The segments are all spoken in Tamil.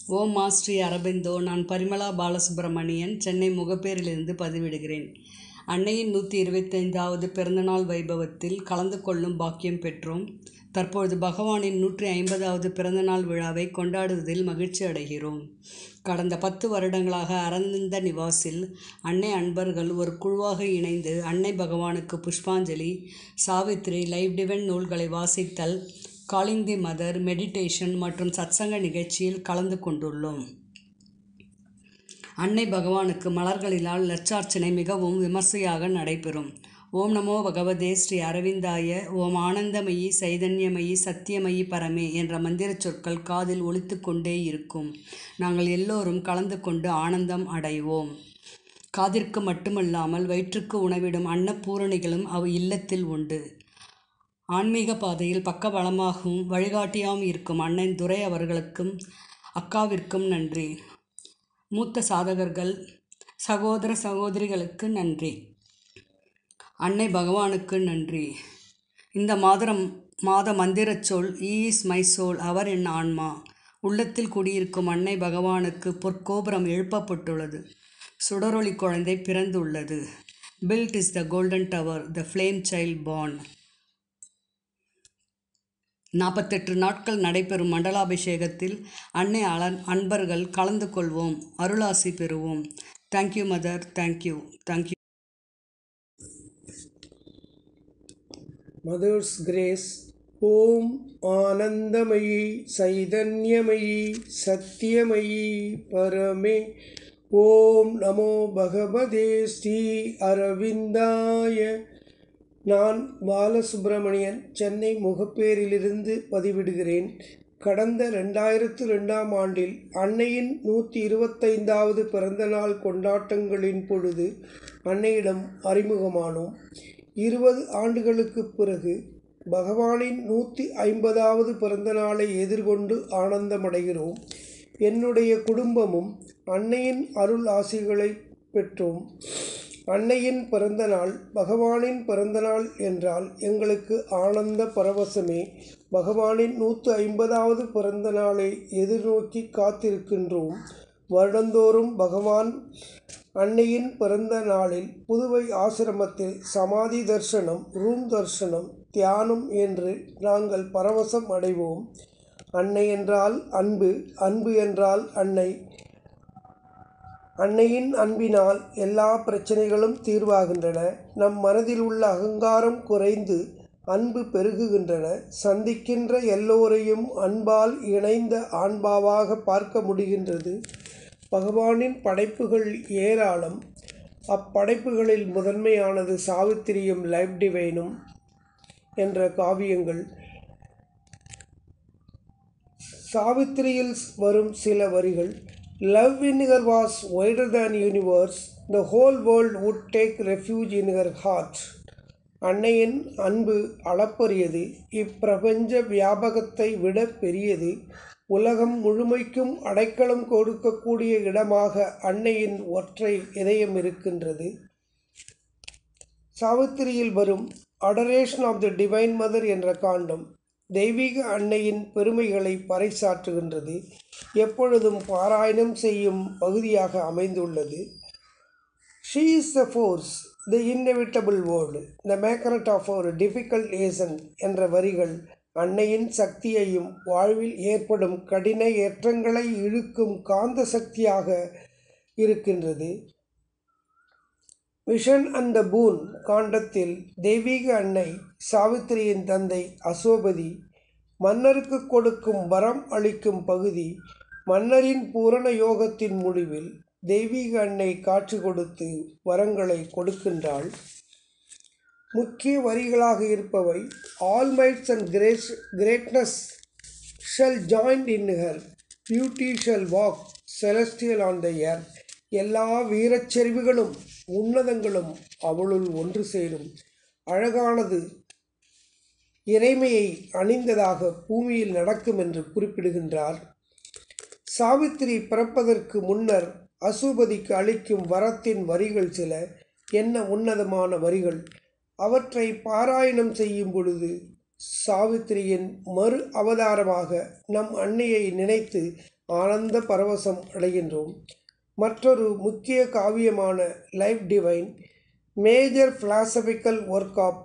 ஓம் மா ஸ்ரீ அரபிந்தோ. நான் பரிமளா பாலசுப்ரமணியன், சென்னை முகப்பேரிலிருந்து பதிவிடுகிறேன். அன்னையின் 125வது பிறந்தநாள் வைபவத்தில் கலந்து கொள்ளும் பாக்கியம் பெற்றோம். தற்பொழுது பகவானின் 150வது பிறந்தநாள் விழாவை கொண்டாடுவதில் மகிழ்ச்சி அடைகிறோம். கடந்த 10 வருடங்களாக அரவிந்த நிவாஸில் அன்னை அன்பர்கள் ஒரு குழுவாக இணைந்து அன்னை பகவானுக்கு புஷ்பாஞ்சலி, சாவித்ரி, லைஃப் டிவைன் நூல்களை வாசித்தல், காலிங் தி மதர், மெடிடேஷன் மற்றும் சத்சங்க நிகழ்ச்சியில் கலந்து கொண்டுள்ளோம். அன்னை பகவானுக்கு மலர்களினால் லட்சார்ச்சனை மிகவும் விமர்சையாக நடைபெறும். ஓம் நமோ பகவதே ஸ்ரீ அரவிந்தாய. ஓம் ஆனந்தமயி சைதன்யமயி சத்தியமயி பரமே என்ற மந்திர சொற்கள் காதில் ஒலித்து கொண்டே இருக்கும். நாங்கள் எல்லோரும் கலந்து கொண்டு ஆனந்தம் அடைவோம். காதிற்கு மட்டுமல்லாமல் வயிற்றுக்கு உணவிடும் அன்னபூரணிகளும் இல்லத்தில் உண்டு. ஆன்மீக பாதையில் பக்கபலமாகவும் வழிகாட்டியாகவும் இருக்கும் அன்னை துரை அவர்களுக்கும் அக்காவிற்கும் நன்றி. மூத்த சாதகர்கள் சகோதர சகோதரிகளுக்கு நன்றி. அன்னை பகவானுக்கு நன்றி. இந்த மாத மந்திரச் சொல் இஸ் மை சோல், அவர் என் ஆன்மா. உள்ளத்தில் குடியிருக்கும் அன்னை பகவானுக்கு பொற்கோபுரம் எழுப்பப்பட்டுள்ளது. சுடரொளி குழந்தை பிறந்துள்ளது. Built is the golden tower, the flame child born. 48 நாட்கள் நடைபெறும் மண்டலாபிஷேகத்தில் அன்னை அன்பர்கள் கலந்து கொள்வோம். அருளாசி பெறுவோம். Thank you mother. Thank you. Mother's grace. ஓம் ஆனந்தமயி சைதன்யமயி சத்தியமயி பரமே. ஓம் நமோ பகவதே ஸ்ரீ அரவிந்தாய. நான் பாலசுப்ரமணியன், சென்னை முகப்பேரிலிருந்து பதிவிடுகிறேன். கடந்த 2002ஆம் ஆண்டில் அன்னையின் 125வது பிறந்தநாள் கொண்டாட்டங்களின் பொழுது அன்னையிடம் அறிமுகமானோம். 20 ஆண்டுகளுக்கு பிறகு பகவானின் 150வது பிறந்தநாளை எதிர்கொண்டு ஆனந்தமடைகிறோம். என்னுடைய குடும்பமும் அன்னையின் அருள் ஆசிகளை பெற்றோம். அன்னையின் பிறந்தநாள், பகவானின் பிறந்தநாள் என்றால் எங்களுக்கு ஆனந்த பரவசமே. பகவானின் 150வது பிறந்த நாளை எதிர்நோக்கி காத்திருக்கின்றோம். வருடந்தோறும் பகவான் அன்னையின் பிறந்த நாளில் புதுவை ஆசிரமத்தில் சமாதி தர்சனம், ரூம் தர்சனம், தியானம் என்று நாங்கள் பரவசம் அடைவோம். அன்னை என்றால் அன்பு, அன்பு என்றால் அன்னை. அன்னையின் அன்பினால் எல்லா பிரச்சனைகளும் தீர்வாகின்றன. நம் மனதில் உள்ள அகங்காரம் குறைந்து அன்பு பெருகுகின்றன. சந்திக்கின்ற எல்லோரையும் அன்பால் இணைந்த ஆன்மாவாக பார்க்க முடிகின்றது. பகவானின் படைப்புகள் ஏராளம். அப்படைப்புகளில் முதன்மையானது சாவித்திரியும் லைஃப் டிவைனும் என்ற காவியங்கள். சாவித்திரியில் வரும் சில வரிகள்: Love in her was wider than universe. The whole world would take refuge in her heart. அன்னையின் அன்பு அளப்பரியது. இப்பிரபஞ்ச வியாபகத்தை விட பெரியது. உலகம் முழுமைக்கும் அடைக்கலம் கொடுக்கக்கூடிய இடமாக அன்னையின் ஒற்றை இதயம் இருக்கின்றது. சாவித்திரியில் வரும் adoration of the divine mother என்ற காண்டம் தெய்வீக அன்னையின் பெருமைகளை பறைசாற்றுகின்றது. எப்பொழுதும் பாராயணம் செய்யும் பகுதியாக அமைந்துள்ளது. She is the force, the inevitable word, the magnet of our difficult lesson என்ற வரிகள் அன்னையின் சக்தியையும் வாழ்வில் ஏற்படும் கடின ஏற்றங்களை இழுக்கும் காந்த சக்தியாக இருக்கின்றது. விஷன் அண்ட் த பூன் காண்டத்தில் தெய்வீக அன்னை சாவித்திரியின் தந்தை அசோபதி மன்னருக்கு கொடுக்கும் வரம் அளிக்கும் பகுதி. மன்னரின் பூரண யோகத்தின் முடிவில் தெய்வீக அன்னை காட்சி கொடுத்து வரங்களை கொடுக்கின்றாள். முக்கிய வரிகளாக இருப்பவை: all mights and greatness shall join in her, beauty shall walk celestial on the air. எல்லா வீரச்செறிவுகளும் உன்னதங்களும் அவளுள் ஒன்று சேரும். அழகானது இறைமையை அணிந்ததாக பூமியில் நடக்கும் என்று குறிப்பிடுகின்றார். சாவித்திரி பிறப்பதற்கு முன்னர் அசுபதிக்கு அளிக்கும் வரத்தின் வரிகள் சில. என்ன உன்னதமான வரிகள்! அவற்றை பாராயணம் செய்யும் பொழுது சாவித்திரியின் மறு அவதாரமாக நம் அன்னையை நினைத்து ஆனந்த பரவசம் அடைகின்றோம். மற்றொரு முக்கிய காவியமான life divine major philosophical work of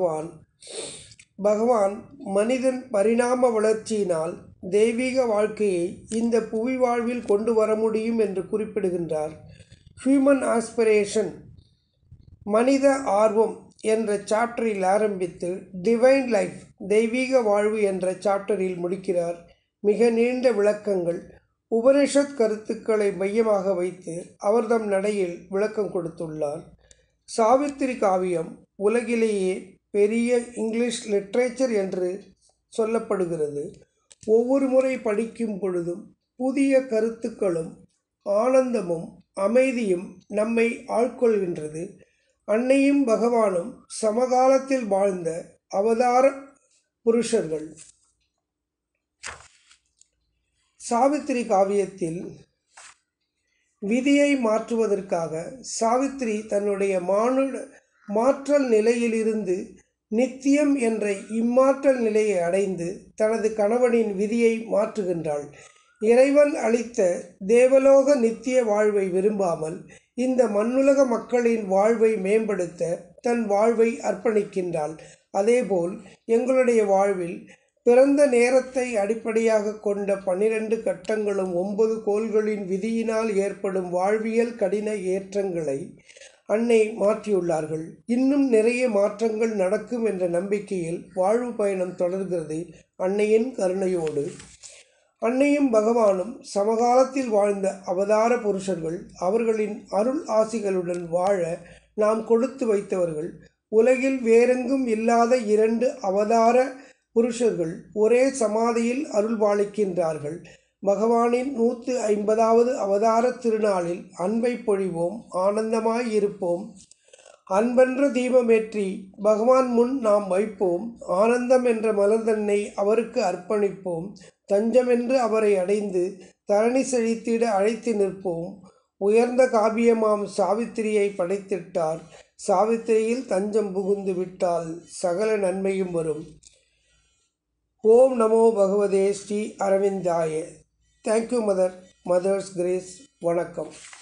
பகவான் மனிதன் பரிணாம வளர்ச்சியினால் தெய்வீக வாழ்க்கையை இந்த புவி வாழ்வில் கொண்டு வர முடியும் என்று குறிப்பிடுகின்றார். ஹியூமன் ஆஸ்பிரேஷன் மனித ஆர்வம் என்ற சாப்டரில் ஆரம்பித்து டிவைன் லைஃப் தெய்வீக வாழ்வு என்ற சாப்டரில் முடிக்கிறார். மிக நீண்ட விளக்கங்கள் உபனிஷத் கருத்துக்களை மையமாக வைத்து அவர்தம் நடையில் விளக்கம் கொடுத்துள்ளார். சாவித்திரி காவியம் உலகிலேயே பெரிய இங்கிலீஷ் லிட்ரேச்சர் என்று சொல்லப்படுகிறது. ஒவ்வொரு முறை படிக்கும் பொழுதும் புதிய கருத்துக்களும் ஆனந்தமும் அமைதியும் நம்மை ஆட்கொள்கின்றது. அன்னையும் பகவானும் சமகாலத்தில் வாழ்ந்த அவதார புருஷர்கள். சாவித்திரி காவியத்தில் விதியை மாற்றுவதற்காக சாவித்திரி தன்னுடைய மாற்றல் நிலையிலிருந்து நித்தியம் என்ற இம்மாற்றல் நிலையை அடைந்து தனது கணவனின் விதியை மாற்றுகின்றாள். இறைவன் அளித்த தேவலோக நித்திய வாழ்வை விரும்பாமல் இந்த மண்ணுலக மக்களின் வாழ்வை மேம்படுத்த தன் வாழ்வை அர்ப்பணிக்கின்றாள். அதேபோல் எங்களுடைய வாழ்வில் பிறந்த நேரத்தை அடிப்படையாக கொண்ட 12 கட்டங்களும் 9 கோள்களின் விதியினால் ஏற்படும் வாழ்வியல் கடின ஏற்றங்களை அன்னை மாற்றியுள்ளார்கள். இன்னும் நிறைய மாற்றங்கள் நடக்கும் என்ற நம்பிக்கையில் வாழ்வு பயணம் தொடர்கிறது அன்னையின் கருணையோடு. அன்னையும் பகவானும் சமகாலத்தில் வாழ்ந்த அவதார புருஷர்கள். அவர்களின் அருள் ஆசிகளுடன் வாழ நாம் கொடுத்து வைத்தவர்கள். உலகில் வேறெங்கும் இல்லாத 2 அவதார புருஷர்கள் ஒரே சமாதியில் அருள்பாலிக்கின்றார்கள். பகவானின் 150வது அவதார திருநாளில் அன்பை பொழிவோம், ஆனந்தமாய் இருப்போம். அன்பென்ற தீபமேற்றி பகவான் முன் நாம் வைப்போம். ஆனந்தம் என்ற மலர்தன்னை அவருக்கு அர்ப்பணிப்போம். தஞ்சமென்று அவரை அடைந்து தரணி செழித்திட அழைத்து நிற்போம். உயர்ந்த காவியமாம் சாவித்திரியை படைத்திட்டார். சாவித்திரியில் தஞ்சம் புகுந்து விட்டால் சகல நன்மையும் வரும். ஓம் நமோ பகவதே ஸ்ரீ அரவிந்தாய. Thank you mother's grace. வணக்கம்.